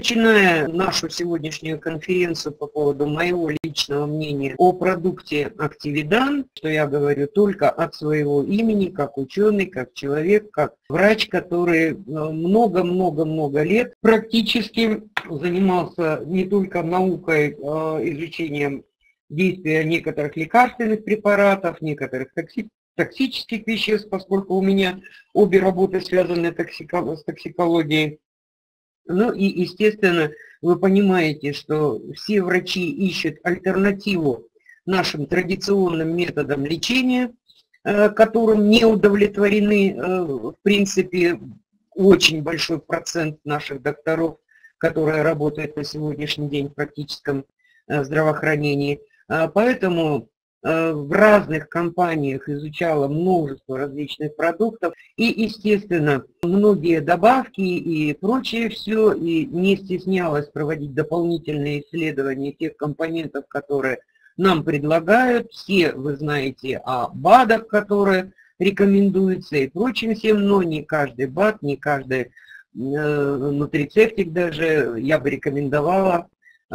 Начиная нашу сегодняшнюю конференцию по поводу моего личного мнения о продукте Actividan, что я говорю только от своего имени, как ученый, как человек, как врач, который много-много-много лет практически занимался не только наукой, изучением действия некоторых лекарственных препаратов, некоторых токсических веществ, поскольку у меня обе работы связаны с токсикологией. Ну и, естественно, вы понимаете, что все врачи ищут альтернативу нашим традиционным методам лечения, которым не удовлетворены, в принципе, очень большой процент наших докторов, которые работают на сегодняшний день в практическом здравоохранении. Поэтому в разных компаниях изучала множество различных продуктов и, естественно, многие добавки и прочее все, и не стеснялась проводить дополнительные исследования тех компонентов, которые нам предлагают. Все вы знаете о БАДах, которые рекомендуются и прочим всем, но не каждый БАД, не каждый нутрицептик даже я бы рекомендовала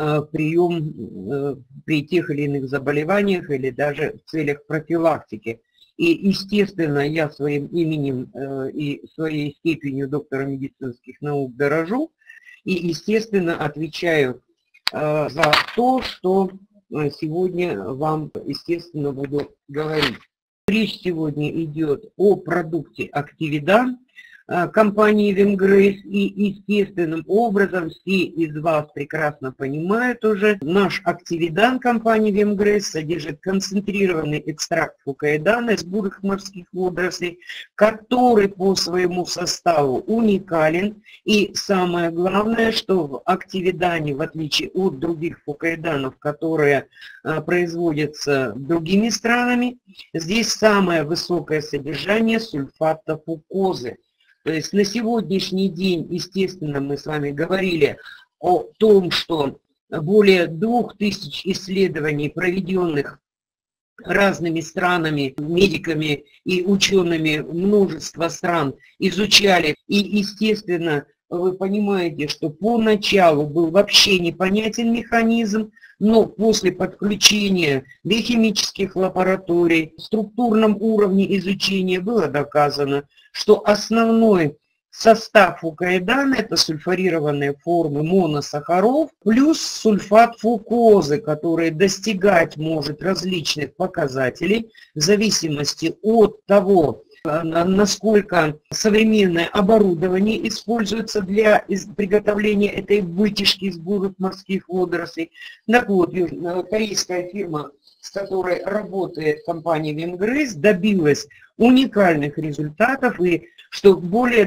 прием при тех или иных заболеваниях или даже в целях профилактики. И, естественно, я своим именем и своей степенью доктора медицинских наук дорожу и, естественно, отвечаю за то, что сегодня вам, естественно, буду говорить. Речь сегодня идет о продукте Actividan компании Вимгрейс, и естественным образом все из вас прекрасно понимают уже, наш Actividan компании Вимгрейс содержит концентрированный экстракт фукоэдана из бурых морских водорослей, который по своему составу уникален, и самое главное, что в Actividan, в отличие от других фукоэданов, которые производятся другими странами, здесь самое высокое содержание сульфата фукозы. То есть на сегодняшний день, естественно, мы с вами говорили о том, что более 2000 исследований, проведенных разными странами, медиками и учеными множества стран, изучали. И, естественно, вы понимаете, что поначалу был вообще непонятен механизм, но после подключения биохимических лабораторий в структурном уровне изучения было доказано, что основной состав фукоэдана – это сульфорированные формы моносахаров плюс сульфат фукозы, который достигать может различных показателей в зависимости от того, насколько современное оборудование используется для приготовления этой вытяжки из бурых морских водорослей. Так вот, корейская фирма, с которой работает компания Вимгрейс, добилась уникальных результатов, и что более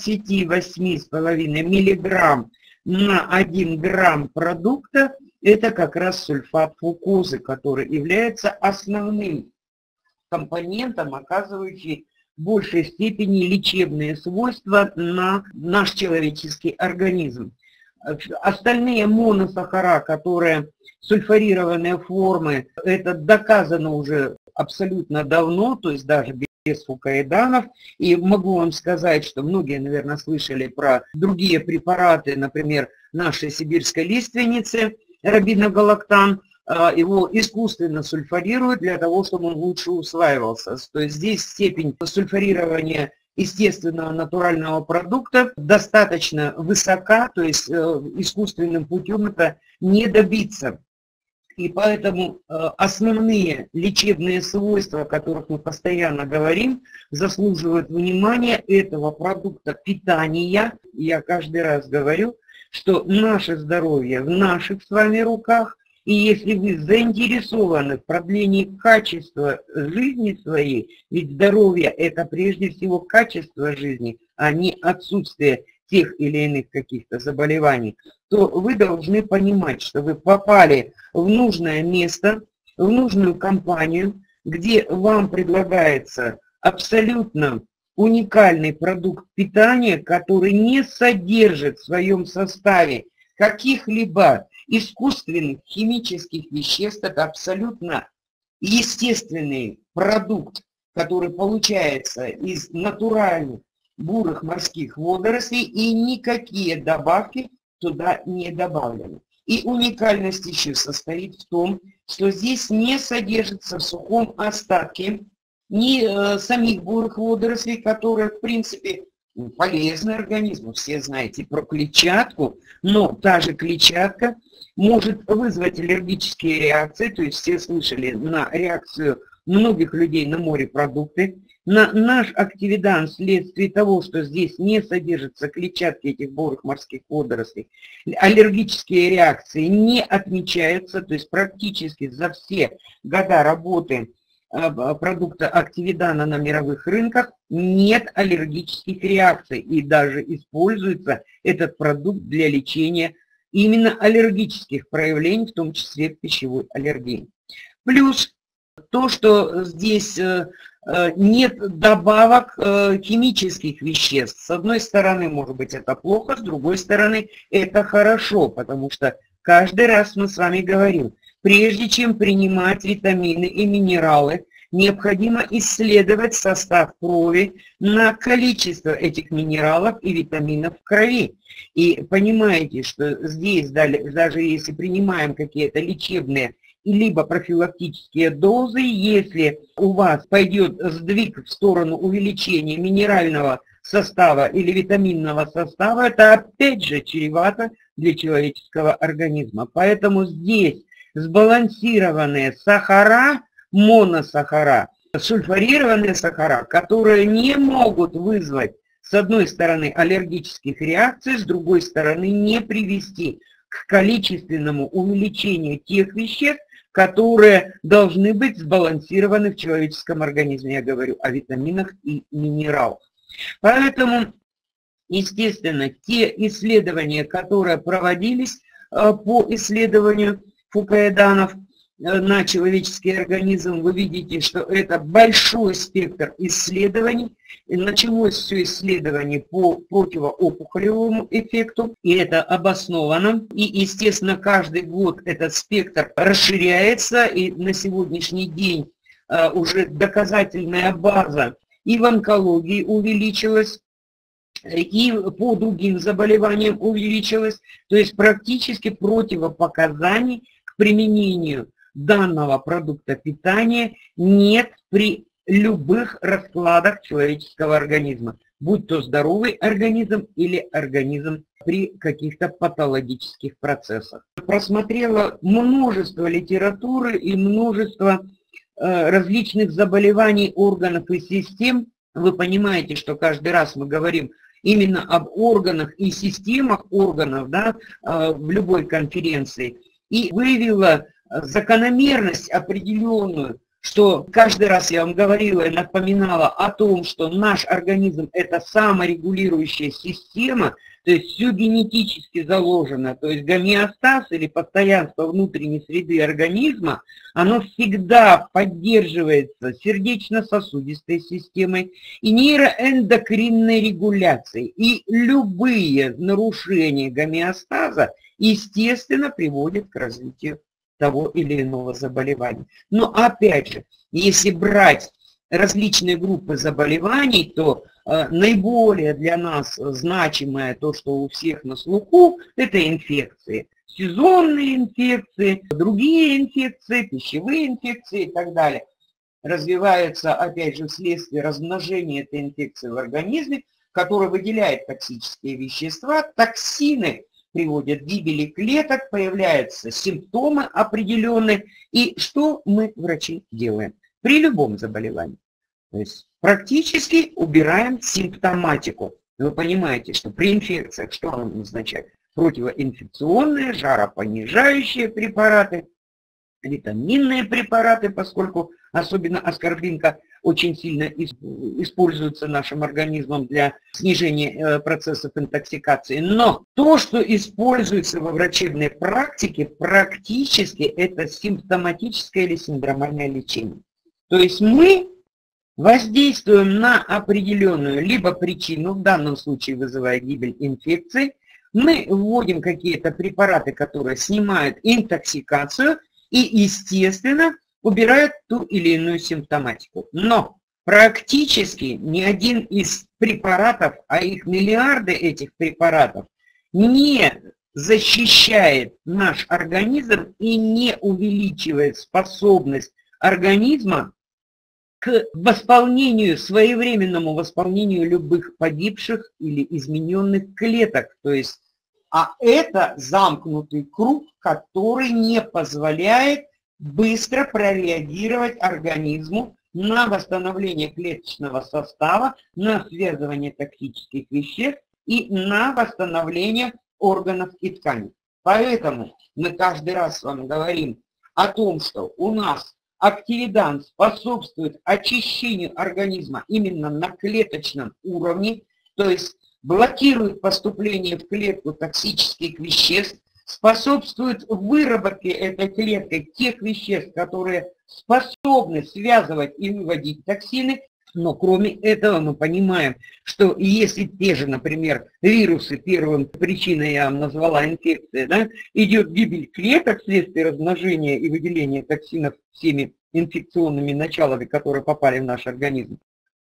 28,5 миллиграмм на 1 грамм продукта – это как раз сульфат фукозы, который является основным компонентом, оказывающий в большей степени лечебные свойства на наш человеческий организм. Остальные моносахара, которые сульфорированные формы, это доказано уже абсолютно давно, то есть даже без фукоэданов. И могу вам сказать, что многие, наверное, слышали про другие препараты, например, нашей сибирской лиственницы, робиногалактан. Его искусственно сульфорируют для того, чтобы он лучше усваивался. То есть здесь степень сульфорирования естественного натурального продукта достаточно высока, то есть искусственным путем это не добиться. И поэтому основные лечебные свойства, о которых мы постоянно говорим, заслуживают внимания этого продукта питания. Я каждый раз говорю, что наше здоровье в наших с вами руках. И если вы заинтересованы в продлении качества жизни своей, ведь здоровье – это прежде всего качество жизни, а не отсутствие тех или иных каких-то заболеваний, то вы должны понимать, что вы попали в нужное место, в нужную компанию, где вам предлагается абсолютно уникальный продукт питания, который не содержит в своем составе каких-либо искусственных химических веществ. Это абсолютно естественный продукт, который получается из натуральных бурых морских водорослей, и никакие добавки туда не добавлено. И уникальность еще состоит в том, что здесь не содержится в сухом остатке ни самих бурых водорослей, которые, в принципе, полезны организму. Все знаете про клетчатку, но та же клетчатка может вызвать аллергические реакции, то есть все слышали на реакцию многих людей на морепродукты. Наш активидан вследствие того, что здесь не содержится клетчатки этих бурых морских водорослей, аллергические реакции не отмечаются, то есть практически за все года работы продукта активидана на мировых рынках нет аллергических реакций, и даже используется этот продукт для лечения именно аллергических проявлений, в том числе пищевой аллергии. Плюс то, что здесь нет добавок химических веществ. С одной стороны, может быть, это плохо, с другой стороны, это хорошо, потому что каждый раз мы с вами говорим, прежде чем принимать витамины и минералы, необходимо исследовать состав крови на количество этих минералов и витаминов в крови. И понимаете, что здесь, даже если принимаем какие-то лечебные либо профилактические дозы, если у вас пойдет сдвиг в сторону увеличения минерального состава или витаминного состава, это опять же чревато для человеческого организма. Поэтому здесь сбалансированные сахара, моносахара, сульфурированные сахара, которые не могут вызвать, с одной стороны, аллергических реакций, с другой стороны, не привести к количественному увеличению тех веществ, которые должны быть сбалансированы в человеческом организме. Я говорю о витаминах и минералах. Поэтому, естественно, те исследования, которые проводились по исследованию фукоэданов на человеческий организм, вы видите, что это большой спектр исследований. И началось все исследование по противоопухолевому эффекту, и это обосновано. И, естественно, каждый год этот спектр расширяется, и на сегодняшний день уже доказательная база и в онкологии увеличилась, и по другим заболеваниям увеличилась. То есть практически противопоказаний к применению данного продукта питания нет при любых раскладах человеческого организма, будь то здоровый организм или организм при каких-то патологических процессах. Просмотрела множество литературы и множество различных заболеваний органов и систем. Вы понимаете, что каждый раз мы говорим именно об органах и системах органов, да, в любой конференции, и выявила закономерность определенную, что каждый раз я вам говорила и напоминала о том, что наш организм – это саморегулирующая система, то есть все генетически заложено, то есть гомеостаз или постоянство внутренней среды организма, оно всегда поддерживается сердечно-сосудистой системой и нейроэндокринной регуляцией. И любые нарушения гомеостаза, естественно, приводят к развитию того или иного заболевания. Но опять же, если брать различные группы заболеваний, то наиболее для нас значимое, то, что у всех на слуху, это инфекции. Сезонные инфекции, другие инфекции, пищевые инфекции и так далее. Развиваются, опять же, вследствие размножения этой инфекции в организме, которая выделяет токсические вещества, токсины приводят к гибели клеток, появляются симптомы определенные. И что мы, врачи, делаем при любом заболевании? То есть практически убираем симптоматику. Вы понимаете, что при инфекциях что оно означает? Противоинфекционные, жаропонижающие препараты, витаминные препараты, поскольку особенно аскорбинка очень сильно используется нашим организмом для снижения процессов интоксикации. Но то, что используется во врачебной практике, практически это симптоматическое или синдромальное лечение. То есть мы воздействуем на определенную либо причину, в данном случае вызывая гибель инфекции, мы вводим какие-то препараты, которые снимают интоксикацию и, естественно, убирают ту или иную симптоматику. Но практически ни один из препаратов, а их миллиарды этих препаратов, не защищает наш организм и не увеличивает способность организма к восполнению, своевременному восполнению любых погибших или измененных клеток. То есть, а это замкнутый круг, который не позволяет быстро прореагировать организму на восстановление клеточного состава, на связывание токсических веществ и на восстановление органов и тканей. Поэтому мы каждый раз с вами говорим о том, что у нас активидан способствует очищению организма именно на клеточном уровне, то есть блокирует поступление в клетку токсических веществ, способствует выработке этой клеткой тех веществ, которые способны связывать и выводить токсины. Но кроме этого мы понимаем, что если те же, например, вирусы, первым причиной я вам назвала инфекция, да, идет гибель клеток вследствие размножения и выделения токсинов всеми инфекционными началами, которые попали в наш организм,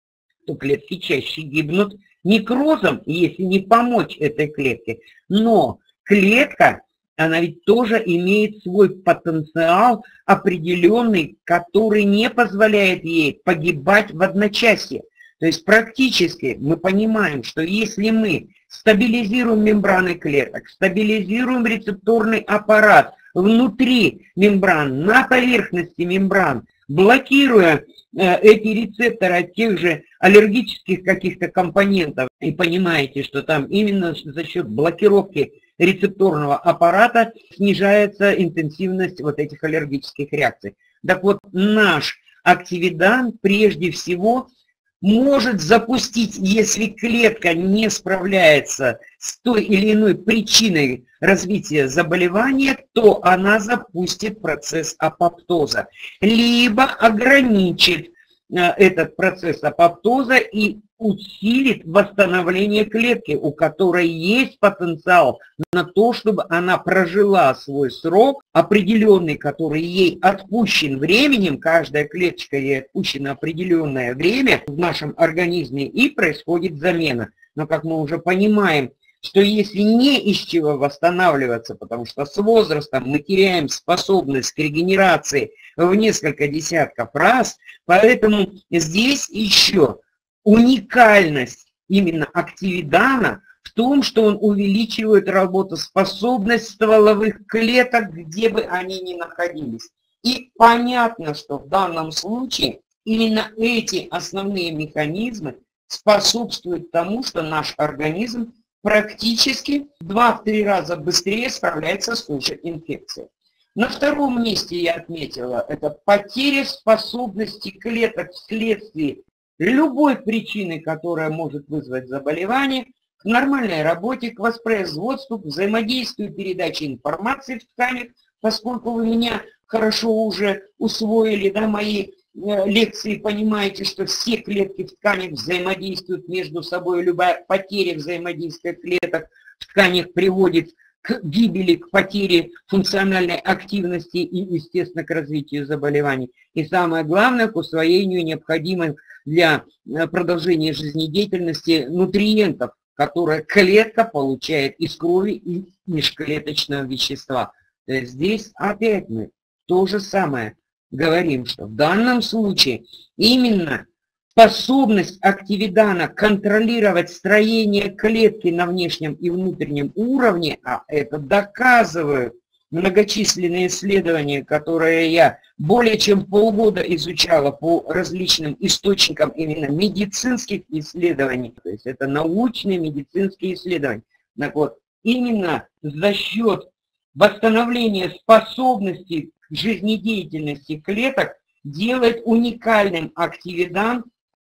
то клетки чаще гибнут некрозом, если не помочь этой клетке. Но клетка, она ведь тоже имеет свой потенциал определенный, который не позволяет ей погибать в одночасье. То есть практически мы понимаем, что если мы стабилизируем мембраны клеток, стабилизируем рецепторный аппарат внутри мембран, на поверхности мембран, блокируя эти рецепторы от тех же аллергических каких-то компонентов, и понимаете, что там именно за счет блокировки рецепторного аппарата снижается интенсивность вот этих аллергических реакций. Так вот, наш активидан прежде всего может запустить, если клетка не справляется с той или иной причиной развития заболевания, то она запустит процесс апоптоза, либо ограничит этот процесс апоптоза и усилит восстановление клетки, у которой есть потенциал на то, чтобы она прожила свой срок определенный, который ей отпущен временем, каждая клеточка ей отпущена определенное время в нашем организме, и происходит замена. Но как мы уже понимаем, что если не из чего восстанавливаться, потому что с возрастом мы теряем способность к регенерации в несколько десятков раз, поэтому здесь еще уникальность именно активидана в том, что он увеличивает работоспособность стволовых клеток, где бы они ни находились. И понятно, что в данном случае именно эти основные механизмы способствуют тому, что наш организм практически в 2-3 раза быстрее справляется с той же инфекцией. На втором месте я отметила, это потеря способности клеток вследствие любой причины, которая может вызвать заболевание, к нормальной работе, к воспроизводству, к взаимодействию, передаче информации в тканях, поскольку вы меня хорошо уже усвоили, да, мои лекции, понимаете, что все клетки в тканях взаимодействуют между собой, любая потеря взаимодействия клеток в тканях приводит к гибели, к потере функциональной активности и, естественно, к развитию заболеваний. И самое главное, к усвоению необходимых для продолжения жизнедеятельности нутриентов, которые клетка получает из крови и межклеточного вещества. То есть здесь опять мы то же самое говорим, что в данном случае именно способность активидана контролировать строение клетки на внешнем и внутреннем уровне, а это доказывают многочисленные исследования, которые я более чем полгода изучала по различным источникам именно медицинских исследований, то есть это научные медицинские исследования. Так вот, именно за счет восстановления способности к жизнедеятельности клеток делает уникальным активидан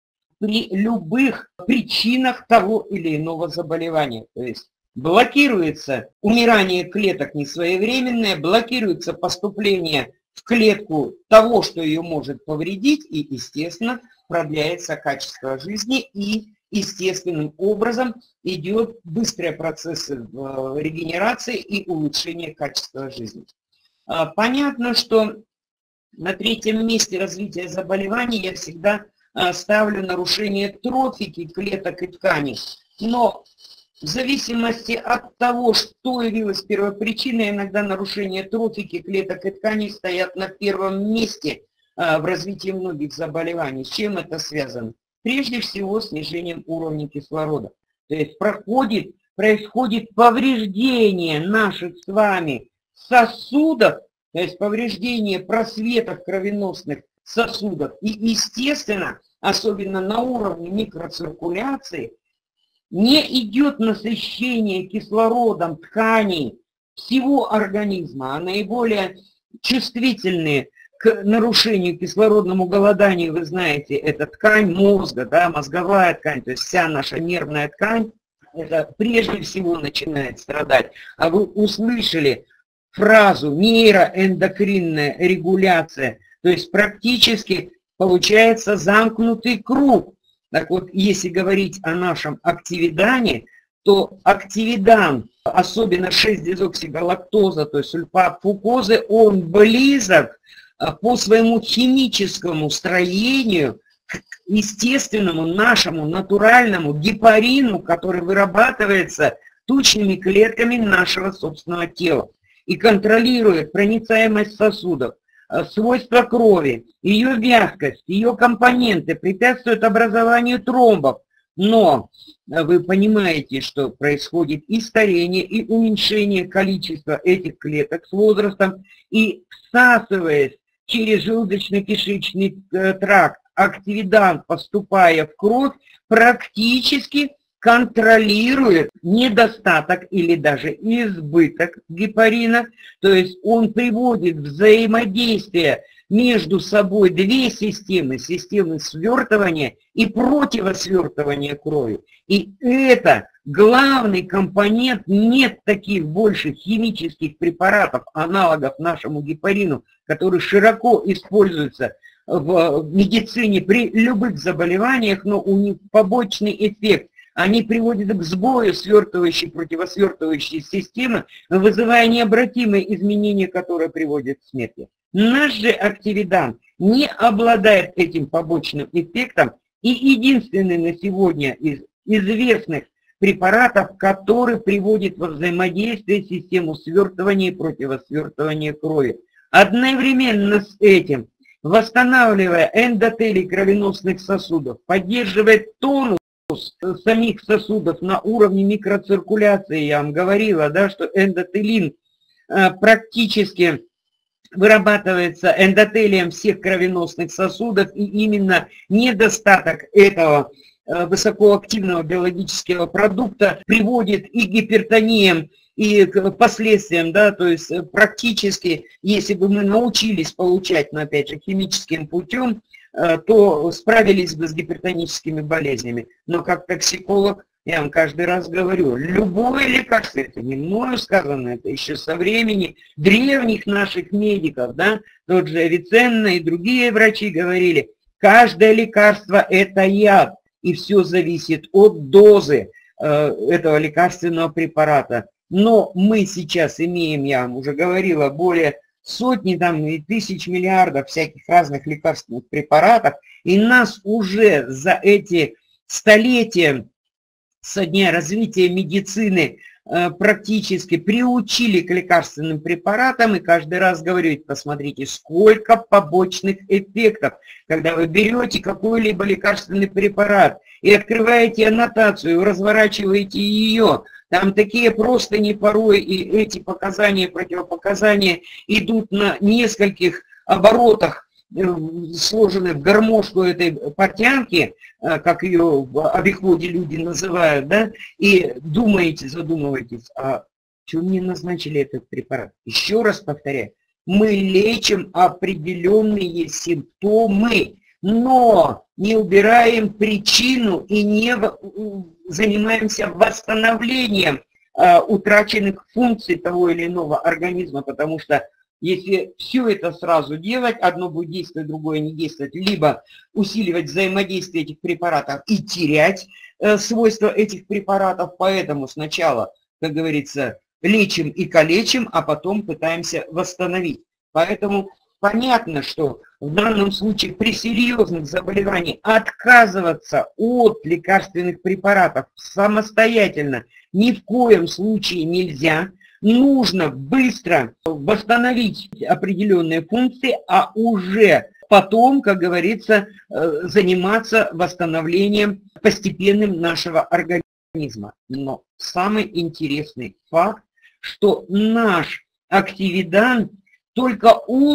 при любых причинах того или иного заболевания. То есть блокируется умирание клеток несвоевременное, блокируется поступление в клетку того, что ее может повредить, и, естественно, продляется качество жизни, и естественным образом идет быстрые процессы регенерации и улучшения качества жизни. Понятно, что на третьем месте развития заболеваний я всегда ставлю нарушение трофики клеток и тканей. Но В зависимости от того, что явилось первопричиной, иногда нарушения трофики клеток и тканей стоят на первом месте в развитии многих заболеваний. С чем это связано? Прежде всего, снижением уровня кислорода. То есть происходит повреждение наших с вами сосудов, то есть повреждение просветов кровеносных сосудов. И, естественно, особенно на уровне микроциркуляции, не идет насыщение кислородом тканей всего организма, а наиболее чувствительные к нарушению кислородному голоданию, вы знаете, это ткань мозга, да, мозговая ткань, то есть вся наша нервная ткань, это прежде всего начинает страдать. А вы услышали фразу нейроэндокринная регуляция, то есть практически получается замкнутый круг. Так вот, если говорить о нашем активидане, то активидан, особенно 6-дезоксигалактоза, то есть сульфат фукозы, он близок по своему химическому строению к естественному, нашему, натуральному гепарину, который вырабатывается тучными клетками нашего собственного тела и контролирует проницаемость сосудов, свойства крови, ее вязкость, ее компоненты, препятствуют образованию тромбов. Но вы понимаете, что происходит и старение, и уменьшение количества этих клеток с возрастом, и всасываясь через желудочно-кишечный тракт, активидан, поступая в кровь, практически контролирует недостаток или даже избыток гепарина, то есть он приводит в взаимодействие между собой две системы, системы свертывания и противосвертывания крови. И это главный компонент, нет таких больше химических препаратов, аналогов нашему гепарину, которые широко используются в медицине при любых заболеваниях, но у них побочный эффект. Они приводят к сбою свертывающей, противосвертывающей системы, вызывая необратимые изменения, которые приводят к смерти. Наш же активидан не обладает этим побочным эффектом и единственный на сегодня из известных препаратов, который приводит во взаимодействие систему свертывания и противосвертывания крови. Одновременно с этим, восстанавливая эндотелий кровеносных сосудов, поддерживает тонус самих сосудов на уровне микроциркуляции. Я вам говорила, да, что эндотелин практически вырабатывается эндотелием всех кровеносных сосудов, и именно недостаток этого высокоактивного биологического продукта приводит и к гипертониям, и к последствиям, да, то есть практически, если бы мы научились получать, но опять же химическим путем, то справились бы с гипертоническими болезнями. Но как токсиколог, я вам каждый раз говорю, любое лекарство, это не мною сказано, это еще со времени древних наших медиков, да, тот же Авиценна и другие врачи говорили, каждое лекарство это яд, и все зависит от дозы этого лекарственного препарата. Но мы сейчас имеем, я вам уже говорила, более сотни там и тысяч миллиардов всяких разных лекарственных препаратов, и нас уже за эти столетия со дня развития медицины практически приучили к лекарственным препаратам, и каждый раз говорю, посмотрите, сколько побочных эффектов, когда вы берете какой-либо лекарственный препарат и открываете аннотацию, разворачиваете ее, там такие простыни порой, и эти показания, противопоказания идут на нескольких оборотах, сложены в гармошку этой портянки, как ее в обиходе люди называют, да, и задумываетесь, а что мне назначили этот препарат? Еще раз повторяю, мы лечим определенные симптомы, но не убираем причину и не занимаемся восстановлением утраченных функций того или иного организма, потому что если все это сразу делать, одно будет действовать, другое не действовать, либо усиливать взаимодействие этих препаратов и терять свойства этих препаратов, поэтому сначала, как говорится, лечим и калечим, а потом пытаемся восстановить. Поэтому понятно, что в данном случае при серьезных заболеваниях отказываться от лекарственных препаратов самостоятельно ни в коем случае нельзя. Нужно быстро восстановить определенные функции, а уже потом, как говорится, заниматься восстановлением постепенным нашего организма. Но самый интересный факт, что наш активидан только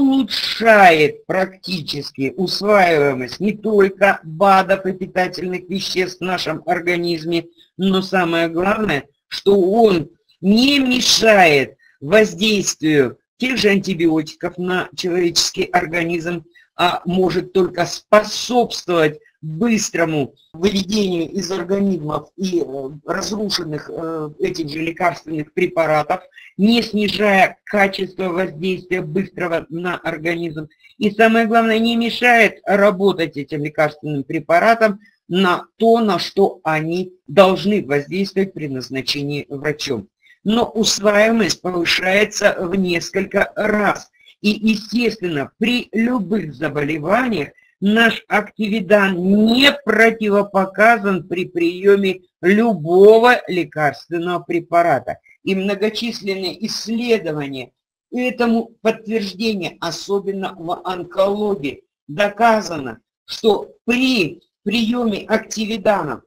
улучшает практически усваиваемость не только БАДов и питательных веществ в нашем организме, но самое главное, что он не мешает воздействию тех же антибиотиков на человеческий организм, а может только способствовать быстрому выведению из организмов и разрушенных этих же лекарственных препаратов, не снижая качество воздействия быстрого на организм. И самое главное, не мешает работать этим лекарственным препаратам на то, на что они должны воздействовать при назначении врачом. Но усваиваемость повышается в несколько раз. И, естественно, при любых заболеваниях наш активидан не противопоказан при приеме любого лекарственного препарата. И многочисленные исследования этому подтверждение, особенно в онкологии, доказано, что при приеме активиданов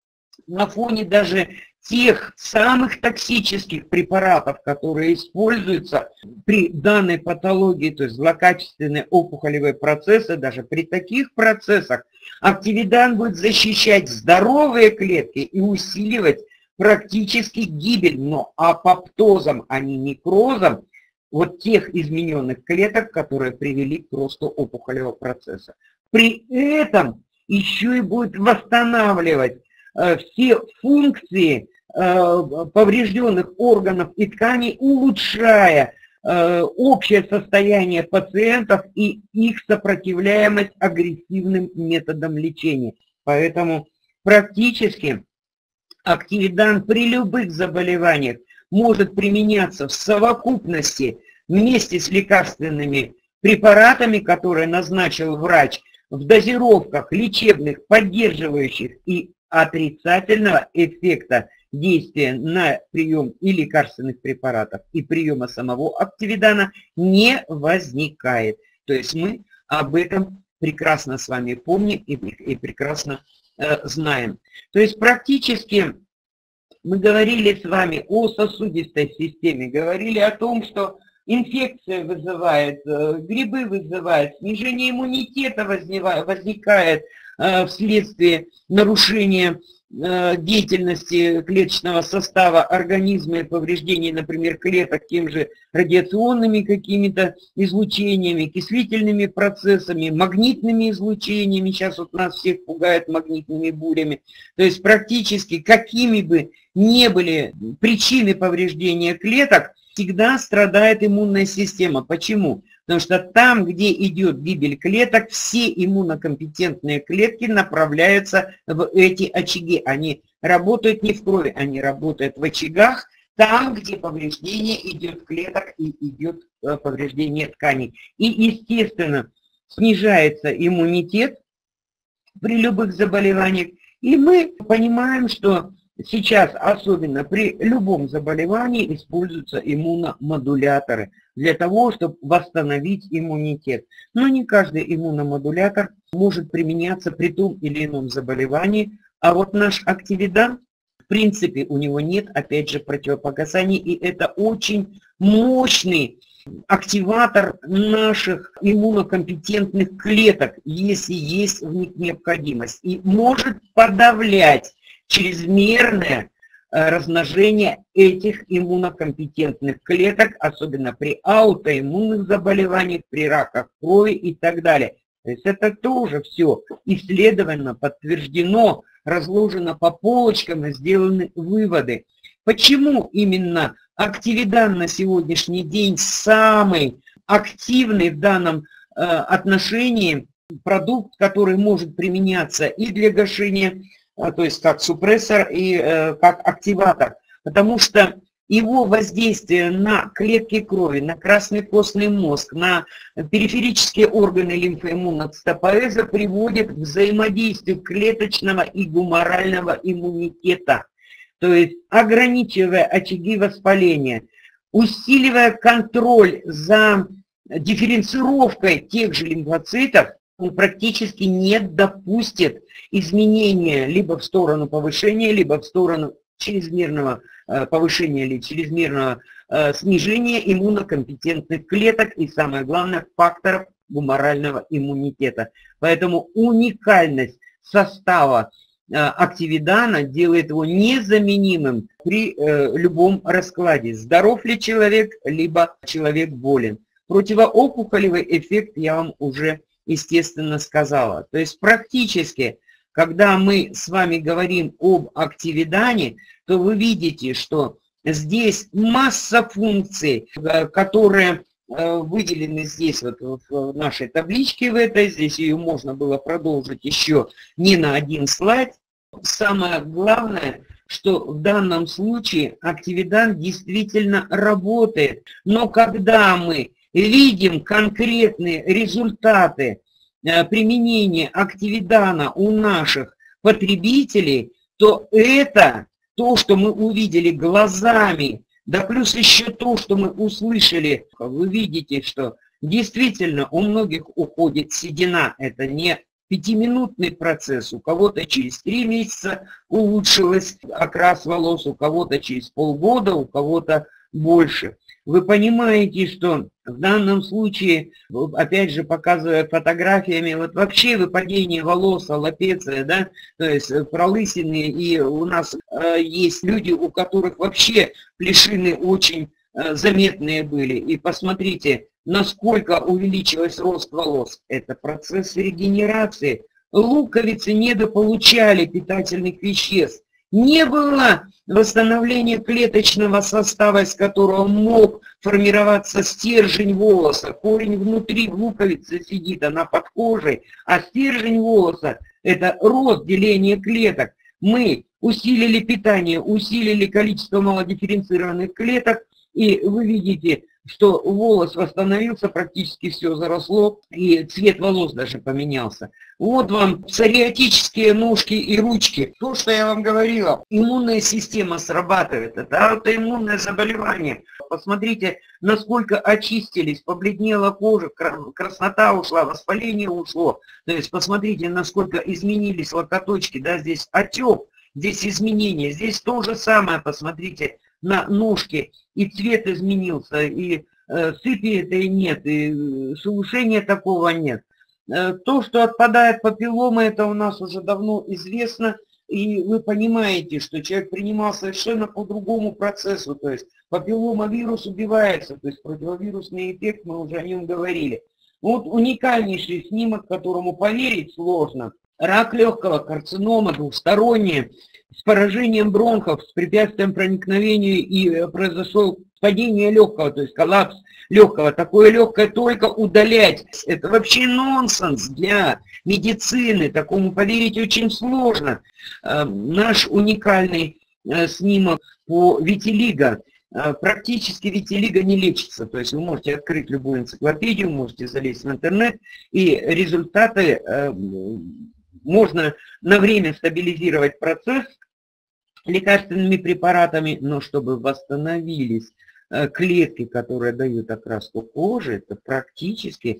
на фоне даже тех самых токсических препаратов, которые используются при данной патологии, то есть злокачественные опухолевые процессы, даже при таких процессах, активидан будет защищать здоровые клетки и усиливать практически гибель, но апоптозом, а не некрозом, вот тех измененных клеток, которые привели к росту опухолевого процесса. При этом еще и будет восстанавливать все функции поврежденных органов и тканей, улучшая общее состояние пациентов и их сопротивляемость агрессивным методам лечения. Поэтому практически активидан при любых заболеваниях может применяться в совокупности вместе с лекарственными препаратами, которые назначил врач, в дозировках лечебных, поддерживающих и отрицательного эффекта действия на прием и лекарственных препаратов, и приема самого активидана не возникает. То есть мы об этом прекрасно с вами помним и прекрасно знаем. То есть практически мы говорили с вами о сосудистой системе, говорили о том, что инфекция вызывает, грибы вызывают, снижение иммунитета возникает вследствие нарушения деятельности клеточного состава организма и повреждений, например, клеток тем же радиационными какими-то излучениями, окислительными процессами, магнитными излучениями. Сейчас вот нас всех пугают магнитными бурями. То есть практически какими бы ни были причины повреждения клеток, всегда страдает иммунная система. Почему? Потому что там, где идет гибель клеток, все иммунокомпетентные клетки направляются в эти очаги. Они работают не в крови, они работают в очагах, там, где повреждение идет клеток и идет повреждение тканей. И, естественно, снижается иммунитет при любых заболеваниях. И мы понимаем, что сейчас, особенно при любом заболевании, используются иммуномодуляторы для того, чтобы восстановить иммунитет. Но не каждый иммуномодулятор может применяться при том или ином заболевании. А вот наш активидан, в принципе, у него нет, опять же, противопоказаний. И это очень мощный активатор наших иммунокомпетентных клеток, если есть в них необходимость. И может подавлять чрезмерное размножение этих иммунокомпетентных клеток, особенно при аутоиммунных заболеваниях, при раках крови и так далее. То есть это тоже все исследовано, подтверждено, разложено по полочкам и сделаны выводы. Почему именно активидан на сегодняшний день самый активный в данном отношении продукт, который может применяться и для гашения, то есть как супрессор и как активатор, потому что его воздействие на клетки крови, на красный костный мозг, на периферические органы лимфоиммунного цитопоэза приводит к взаимодействию клеточного и гуморального иммунитета. то есть ограничивая очаги воспаления, усиливая контроль за дифференцировкой тех же лимфоцитов, он практически не допустит изменения либо в сторону повышения, либо в сторону чрезмерного повышения или чрезмерного снижения иммунокомпетентных клеток и, самое главное, факторов гуморального иммунитета. Поэтому уникальность состава активидана делает его незаменимым при любом раскладе. Здоров ли человек, либо человек болен. Противоопухолевый эффект я вам уже, естественно, сказала. То есть практически, когда мы с вами говорим об активидане, то вы видите, что здесь масса функций, которые выделены здесь вот в нашей табличке в этой. Здесь ее можно было продолжить еще не на один слайд. Самое главное, что в данном случае активидан действительно работает. Но когда мы видим конкретные результаты применения активидана у наших потребителей, то это то, что мы увидели глазами, да плюс еще то, что мы услышали, вы видите, что действительно у многих уходит седина. Это не пятиминутный процесс, у кого-то через 3 месяца улучшилась окрас волос, у кого-то через полгода, у кого-то больше. Вы понимаете, что в данном случае, опять же показывая фотографиями, вот вообще выпадение волос, аллопеция, да, то есть пролысины, и у нас есть люди, у которых вообще плешины очень заметные были. И посмотрите, насколько увеличилась рост волос. Это процесс регенерации. Луковицы недополучали питательных веществ. Не было восстановления клеточного состава, из которого мог формироваться стержень волоса. Корень внутри в луковице сидит, она под кожей, а стержень волоса – это рост, деление клеток. Мы усилили питание, усилили количество малодифференцированных клеток, и вы видите, что волос восстановился, практически все заросло, и цвет волос даже поменялся. Вот вам псориатические ножки и ручки. То, что я вам говорила, иммунная система срабатывает. Это аутоиммунное заболевание. Посмотрите, насколько очистились, побледнела кожа, краснота ушла, воспаление ушло. То есть посмотрите, насколько изменились локоточки, да, здесь отек, здесь изменения, здесь то же самое, посмотрите, на ножки, и цвет изменился, и сыпи этой нет, и шелушения такого нет. То, что отпадает папиллома, это у нас уже давно известно, и вы понимаете, что человек принимал совершенно по другому процессу, то есть папилломавирус убивается, то есть противовирусный эффект, мы уже о нем говорили. Вот уникальнейший снимок, которому поверить сложно. Рак легкого, карцинома двухсторонняя, с поражением бронхов, с препятствием проникновению, и произошло падение легкого, то есть коллапс легкого. Такое легкое только удалять. Это вообще нонсенс для медицины, такому поверить очень сложно. Наш уникальный снимок по витилиго. Практически витилиго не лечится, то есть вы можете открыть любую энциклопедию, можете залезть в интернет, и результаты можно на время стабилизировать процесс лекарственными препаратами, но чтобы восстановились клетки, которые дают окраску кожи, это практически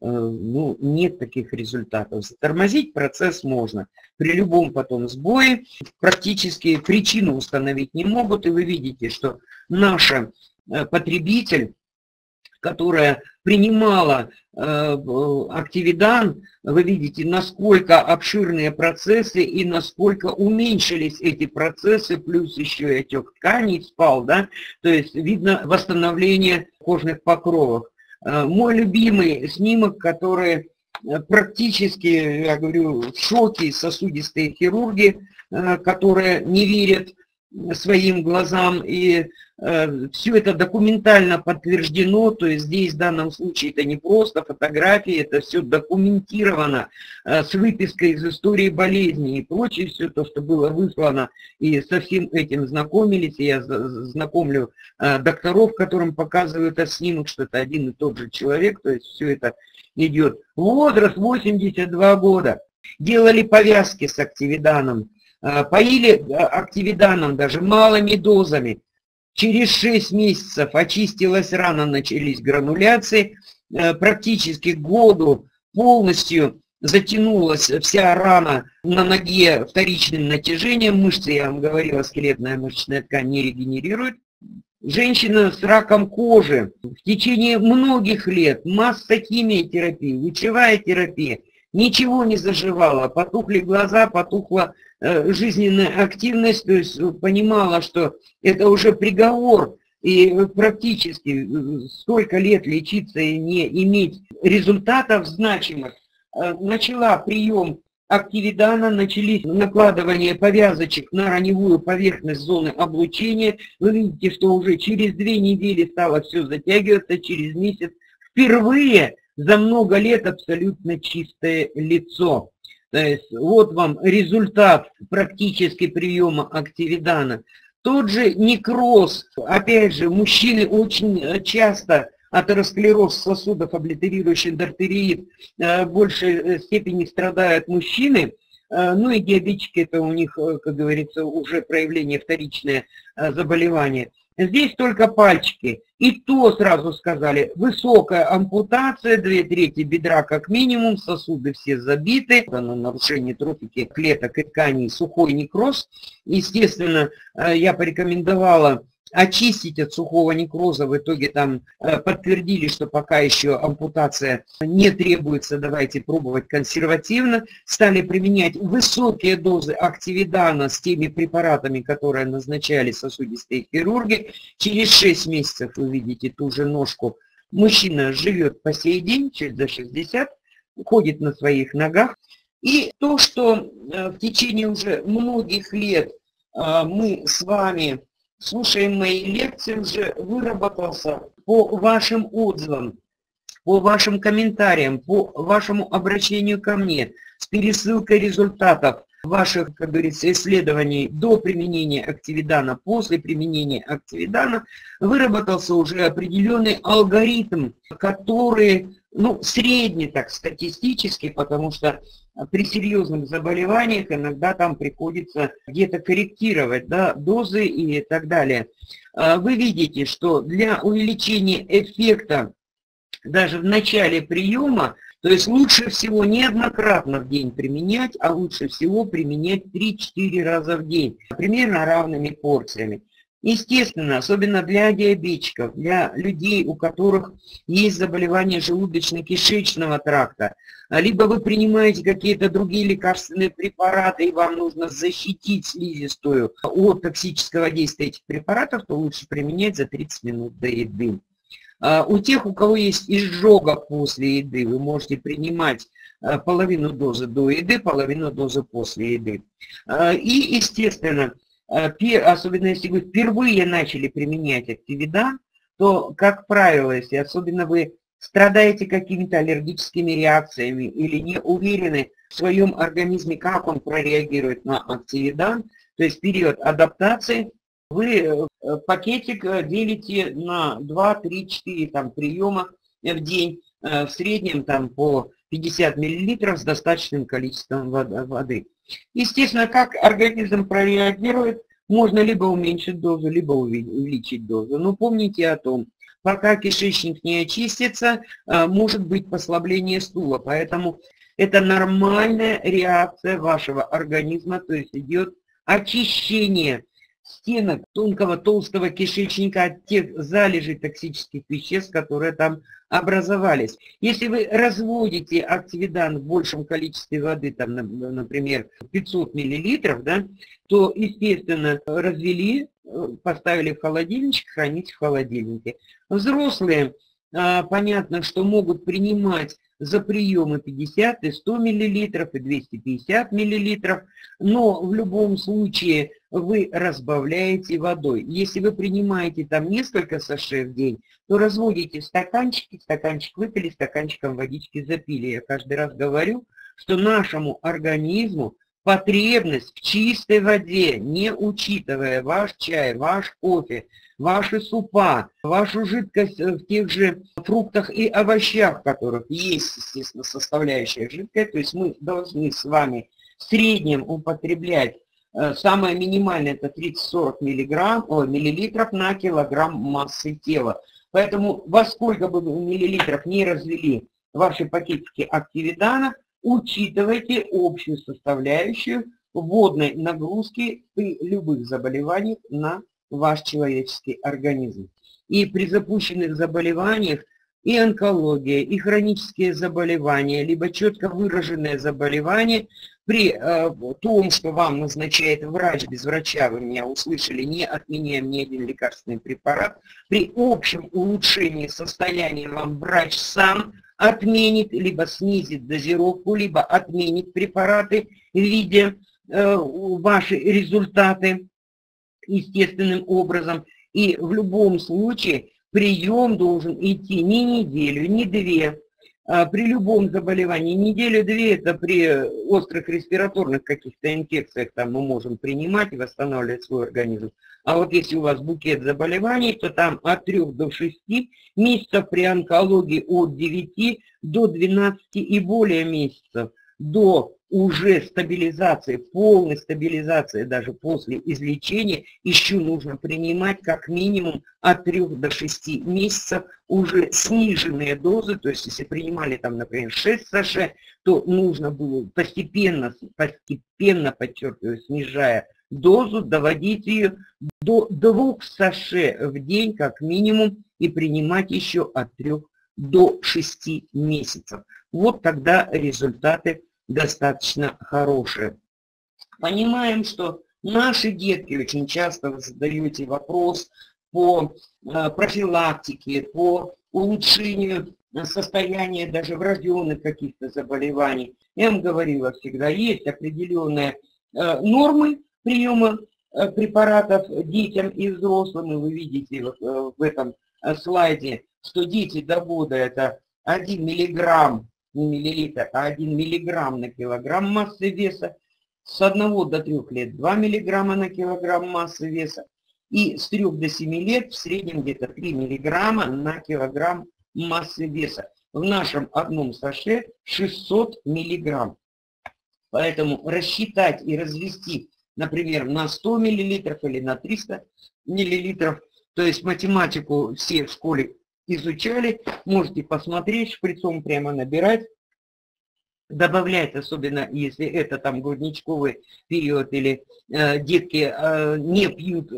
нет таких результатов. Затормозить процесс можно. При любом потом сбое практически причину установить не могут, и вы видите, что наша потребитель, которая принимала активидан, вы видите, насколько обширные процессы и насколько уменьшились эти процессы, плюс еще и отек тканей спал, да, то есть видно восстановление кожных покровов. Мой любимый снимок, который практически, я говорю, в шоке сосудистые хирурги, которые не верят своим глазам, и все это документально подтверждено, то есть здесь в данном случае это не просто фотографии, это все документировано с выпиской из истории болезни и прочее, все то, что было выслано, и со всем этим знакомились, и я знакомлю докторов, которым показываю этот снимок, что это один и тот же человек, то есть все это идет. Возраст 82 года, делали повязки с активиданом, поили активиданом даже малыми дозами. Через 6 месяцев очистилась рана, начались грануляции. Практически к году полностью затянулась вся рана на ноге вторичным натяжением. Мышцы, я вам говорила, скелетная мышечная ткань не регенерирует. Женщина с раком кожи в течение многих лет, масса химиотерапии, лучевая терапия, ничего не заживало, потухли глаза, потухла жизненная активность, то есть понимала, что это уже приговор, и практически столько лет лечиться и не иметь результатов значимых. Начала прием активидана, начались накладывание повязочек на раневую поверхность зоны облучения. Вы видите, что уже через 2 недели стало все затягиваться, через месяц впервые за много лет абсолютно чистое лицо. То есть вот вам результат практически приема активидана. Тот же некроз, опять же, мужчины очень часто атеросклероз сосудов, облитерирующий эндотериит, в большей степени страдают мужчины, ну и диабетики, это у них, как говорится, уже проявление вторичное заболевание. Здесь только пальчики. И то сразу сказали, высокая ампутация, 2/3 бедра как минимум, сосуды все забиты, на нарушение трофики клеток и тканей, сухой некроз. Естественно, я порекомендовала очистить от сухого некроза, в итоге там подтвердили, что пока еще ампутация не требуется, давайте пробовать консервативно. Стали применять высокие дозы активидана с теми препаратами, которые назначали сосудистые хирурги. Через 6 месяцев вы видите ту же ножку. Мужчина живет по сей день, за 60, ходит на своих ногах. И то, что в течение уже многих лет мы с вами слушаем мои лекции, уже выработался по вашим отзывам, по вашим комментариям, по вашему обращению ко мне, с пересылкой результатов ваших, как говорится, исследований до применения активидана, после применения активидана, выработался уже определенный алгоритм, который, ну, средний так статистически, потому что при серьезных заболеваниях иногда там приходится где-то корректировать, да, дозы и так далее. Вы видите, что для увеличения эффекта даже в начале приема, то есть лучше всего неоднократно в день применять, а лучше всего применять 3-4 раза в день, примерно равными порциями. Естественно, особенно для диабетиков, для людей, у которых есть заболевания желудочно-кишечного тракта, либо вы принимаете какие-то другие лекарственные препараты, и вам нужно защитить слизистую от токсического действия этих препаратов, то лучше применять за 30 минут до еды. У тех, у кого есть изжога после еды, вы можете принимать половину дозы до еды, половину дозы после еды. И, естественно, особенно если вы впервые начали применять активидан, то, как правило, если особенно вы страдаете какими-то аллергическими реакциями или не уверены в своем организме, как он прореагирует на активидан, то есть период адаптации, вы пакетик делите на 2, 3, 4 там, приема в день, в среднем там, по 50 мл с достаточным количеством воды. Естественно, как организм прореагирует, можно либо уменьшить дозу, либо увеличить дозу. Но помните о том, пока кишечник не очистится, может быть послабление стула. Поэтому это нормальная реакция вашего организма, то есть идет очищение стенок тонкого толстого кишечника от тех залежей токсических веществ, которые там образовались. Если вы разводите активидан в большем количестве воды, там, например, 500 мл, да, то, естественно, развели, поставили в холодильничек, хранить в холодильнике. Взрослые, понятно, что могут принимать за приемы 50 и 100 мл, и 250 мл, но в любом случае вы разбавляете водой. Если вы принимаете там несколько саше в день, то разводите стаканчики, стаканчик выпили, стаканчиком водички запили. Я каждый раз говорю, что нашему организму потребность в чистой воде, не учитывая ваш чай, ваш кофе, ваши супа, вашу жидкость в тех же фруктах и овощах, в которых есть, естественно, составляющая жидкая, то есть мы должны с вами в среднем употреблять Самое минимальное это 30-40 миллилитров на килограмм массы тела. Поэтому во сколько бы вы миллилитров не развели ваши пакетики активидана, учитывайте общую составляющую водной нагрузки при любых заболеваниях на ваш человеческий организм. И при запущенных заболеваниях и онкология, и хронические заболевания, либо четко выраженные заболевания, при том, что вам назначает врач, без врача, вы меня услышали, не отменяем ни один лекарственный препарат, при общем улучшении состояния вам врач сам отменит, либо снизит дозировку, либо отменит препараты, видя ваши результаты естественным образом. И в любом случае прием должен идти не неделю, не две. При любом заболевании неделю-две, это при острых респираторных каких-то инфекциях там мы можем принимать и восстанавливать свой организм. А вот если у вас букет заболеваний, то там от 3 до 6 месяцев, при онкологии от 9 до 12 и более месяцев, до уже стабилизации, полной стабилизации даже после излечения, еще нужно принимать как минимум от 3 до 6 месяцев уже сниженные дозы. То есть если принимали там, например, 6 саше, то нужно было постепенно, подчеркиваю, снижая дозу, доводить ее до 2 саше в день как минимум и принимать еще от 3 до 6 месяцев. Вот тогда результаты достаточно хорошие. Понимаем, что наши детки, очень часто вы задаете вопрос по профилактике, по улучшению состояния даже врожденных каких-то заболеваний. Я вам говорила всегда, есть определенные нормы приема препаратов детям и взрослым. И вы видите вот в этом слайде, что дети до года это 1 миллиграмм, не миллилитр, а 1 миллиграмм на килограмм массы веса, с 1 до 3 лет 2 миллиграмма на килограмм массы веса, и с 3 до 7 лет в среднем где-то 3 миллиграмма на килограмм массы веса. В нашем одном саше 600 миллиграмм. Поэтому рассчитать и развести, например, на 100 миллилитров или на 300 миллилитров, то есть математику все в школе изучали, можете посмотреть, шприцом прямо набирать, добавлять, особенно если это там грудничковый период или детки не пьют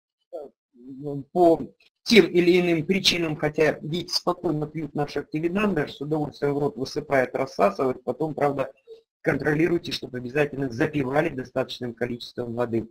по тем или иным причинам, хотя дети спокойно пьют наш активидан, даже с удовольствием в рот высыпает, рассасывает, потом, правда, контролируйте, чтобы обязательно запивали достаточным количеством воды.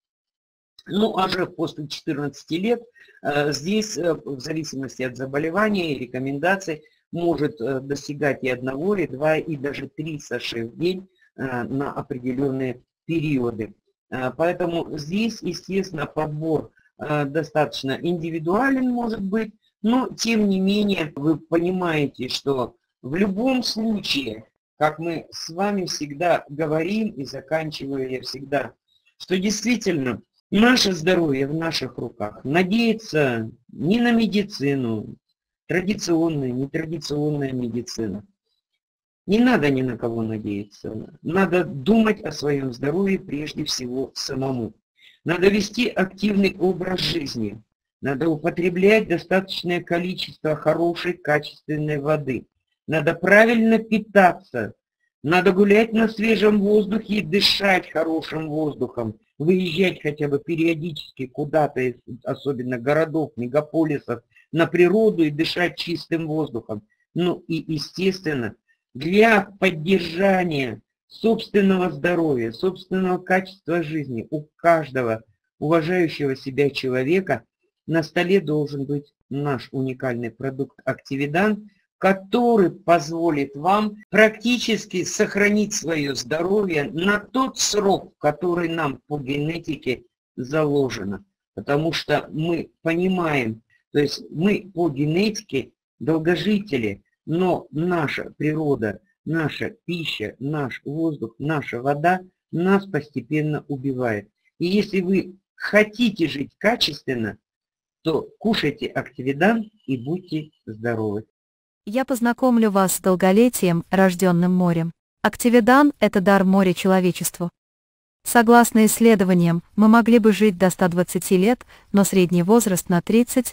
Ну, а же после 14 лет здесь, в зависимости от заболевания и рекомендаций, может достигать и 1, и 2, и даже 3 саше в день на определенные периоды. Поэтому здесь, естественно, подбор достаточно индивидуален может быть, но тем не менее вы понимаете, что в любом случае, как мы с вами всегда говорим и заканчиваю я всегда, что действительно наше здоровье в наших руках. Надеяться не на медицину, традиционная, нетрадиционная медицина. Не надо ни на кого надеяться. Надо думать о своем здоровье прежде всего самому. Надо вести активный образ жизни. Надо употреблять достаточное количество хорошей, качественной воды. Надо правильно питаться. Надо гулять на свежем воздухе и дышать хорошим воздухом. Выезжать хотя бы периодически куда-то, особенно городов, мегаполисов, на природу и дышать чистым воздухом. Ну и, естественно, для поддержания собственного здоровья, собственного качества жизни у каждого уважающего себя человека на столе должен быть наш уникальный продукт Активидан, который позволит вам практически сохранить свое здоровье на тот срок, который нам по генетике заложено. Потому что мы понимаем, то есть мы по генетике долгожители, но наша природа, наша пища, наш воздух, наша вода нас постепенно убивает. И если вы хотите жить качественно, то кушайте Активидан и будьте здоровы. Я познакомлю вас с долголетием, рожденным морем. Активидан – это дар моря человечеству. Согласно исследованиям, мы могли бы жить до 120 лет, но средний возраст на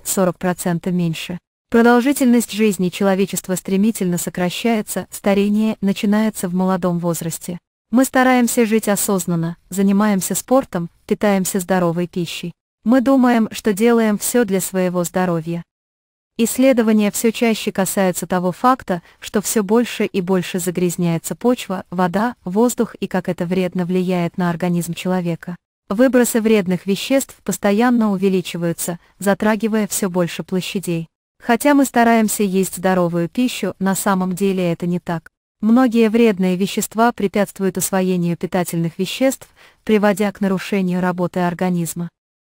30–40% меньше. Продолжительность жизни человечества стремительно сокращается, старение начинается в молодом возрасте. Мы стараемся жить осознанно, занимаемся спортом, питаемся здоровой пищей. Мы думаем, что делаем все для своего здоровья. Исследования все чаще касаются того факта, что все больше и больше загрязняется почва, вода, воздух и как это вредно влияет на организм человека. Выбросы вредных веществ постоянно увеличиваются, затрагивая все больше площадей. Хотя мы стараемся есть здоровую пищу, на самом деле это не так. Многие вредные вещества препятствуют усвоению питательных веществ, приводя к нарушению работы организма.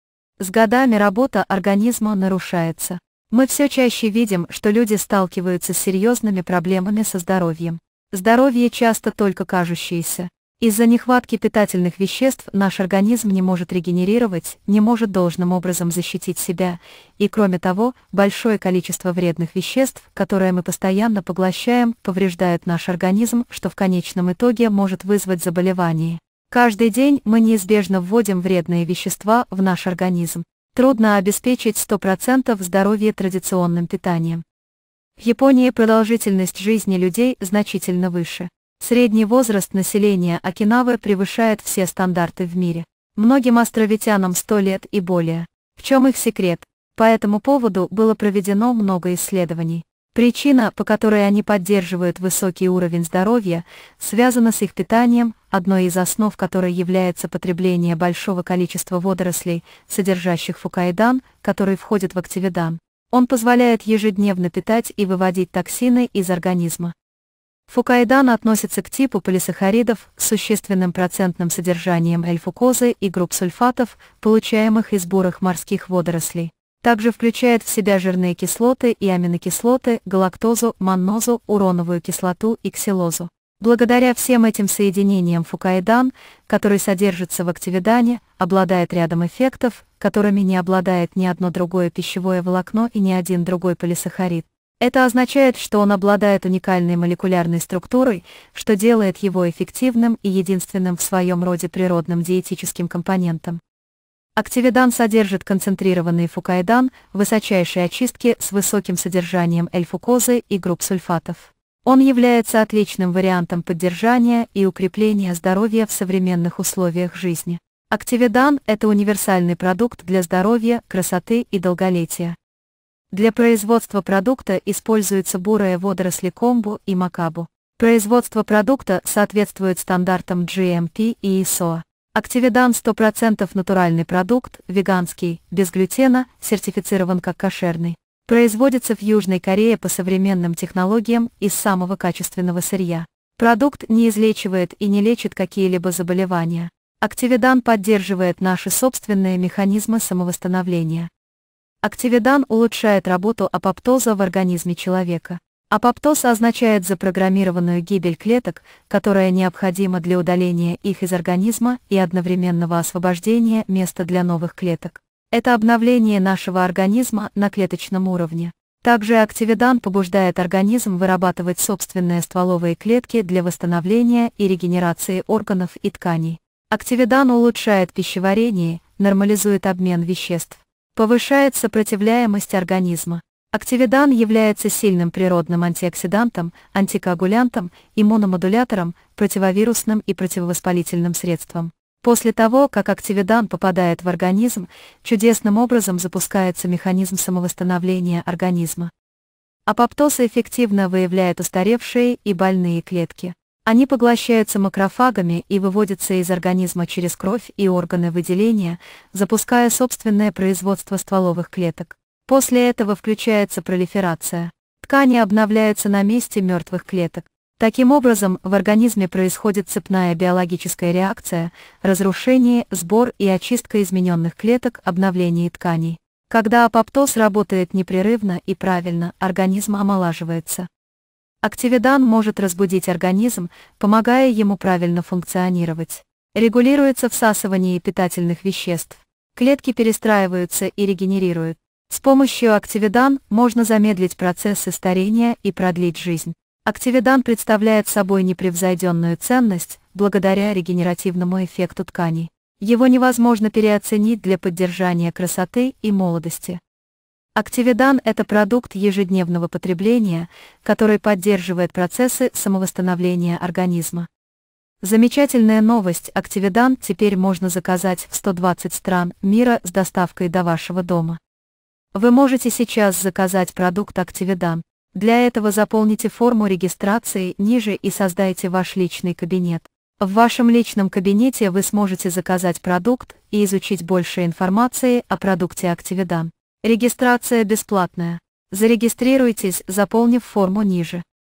С годами работа организма нарушается. Мы все чаще видим, что люди сталкиваются с серьезными проблемами со здоровьем. Здоровье часто только кажущееся. Из-за нехватки питательных веществ наш организм не может регенерировать, не может должным образом защитить себя, и кроме того, большое количество вредных веществ, которые мы постоянно поглощаем, повреждают наш организм, что в конечном итоге может вызвать заболевание. Каждый день мы неизбежно вводим вредные вещества в наш организм. Трудно обеспечить 100% здоровья традиционным питанием. В Японии продолжительность жизни людей значительно выше. Средний возраст населения Окинавы превышает все стандарты в мире. Многим островитянам 100 лет и более. В чем их секрет? По этому поводу было проведено много исследований. Причина, по которой они поддерживают высокий уровень здоровья, связана с их питанием, одной из основ которой является потребление большого количества водорослей, содержащих фукаидан, который входит в активидан. Он позволяет ежедневно питать и выводить токсины из организма. Фукаидан относится к типу полисахаридов с существенным процентным содержанием L-фукозы и групп сульфатов, получаемых из бурых морских водорослей. Также включает в себя жирные кислоты и аминокислоты, галактозу, маннозу, уроновую кислоту и ксилозу. Благодаря всем этим соединениям фукаидан, который содержится в активидане, обладает рядом эффектов, которыми не обладает ни одно другое пищевое волокно и ни один другой полисахарид. Это означает, что он обладает уникальной молекулярной структурой, что делает его эффективным и единственным в своем роде природным диетическим компонентом. Активидан содержит концентрированный фукаидан высочайшей очистки с высоким содержанием L-фукозы и групп сульфатов. Он является отличным вариантом поддержания и укрепления здоровья в современных условиях жизни. Активидан – это универсальный продукт для здоровья, красоты и долголетия. Для производства продукта используются бурые водоросли комбу и макабу. Производство продукта соответствует стандартам GMP и ISO. Активидан 100% натуральный продукт, веганский, без глютена, сертифицирован как кошерный. Производится в Южной Корее по современным технологиям из самого качественного сырья. Продукт не излечивает и не лечит какие-либо заболевания. Активидан поддерживает наши собственные механизмы самовосстановления. Активидан улучшает работу апоптоза в организме человека. Апоптоз означает запрограммированную гибель клеток, которая необходима для удаления их из организма и одновременного освобождения места для новых клеток. Это обновление нашего организма на клеточном уровне. Также активидан побуждает организм вырабатывать собственные стволовые клетки для восстановления и регенерации органов и тканей. Активидан улучшает пищеварение, нормализует обмен веществ, повышает сопротивляемость организма. Активидан является сильным природным антиоксидантом, антикоагулянтом, иммуномодулятором, противовирусным и противовоспалительным средством. После того, как активидан попадает в организм, чудесным образом запускается механизм самовосстановления организма. Апоптоз эффективно выявляет устаревшие и больные клетки. Они поглощаются макрофагами и выводятся из организма через кровь и органы выделения, запуская собственное производство стволовых клеток. После этого включается пролиферация. Ткани обновляются на месте мертвых клеток. Таким образом, в организме происходит цепная биологическая реакция, разрушение, сбор и очистка измененных клеток, обновление тканей. Когда апоптоз работает непрерывно и правильно, организм омолаживается. Активидан может разбудить организм, помогая ему правильно функционировать. Регулируется всасывание питательных веществ. Клетки перестраиваются и регенерируют. С помощью активидан можно замедлить процессы старения и продлить жизнь. Активидан представляет собой непревзойденную ценность, благодаря регенеративному эффекту тканей. Его невозможно переоценить для поддержания красоты и молодости. Активидан – это продукт ежедневного потребления, который поддерживает процессы самовосстановления организма. Замечательная новость: Активидан теперь можно заказать в 120 стран мира с доставкой до вашего дома. Вы можете сейчас заказать продукт Активидан. Для этого заполните форму регистрации ниже и создайте ваш личный кабинет. В вашем личном кабинете вы сможете заказать продукт и изучить больше информации о продукте Активидан. Регистрация бесплатная. Зарегистрируйтесь, заполнив форму ниже.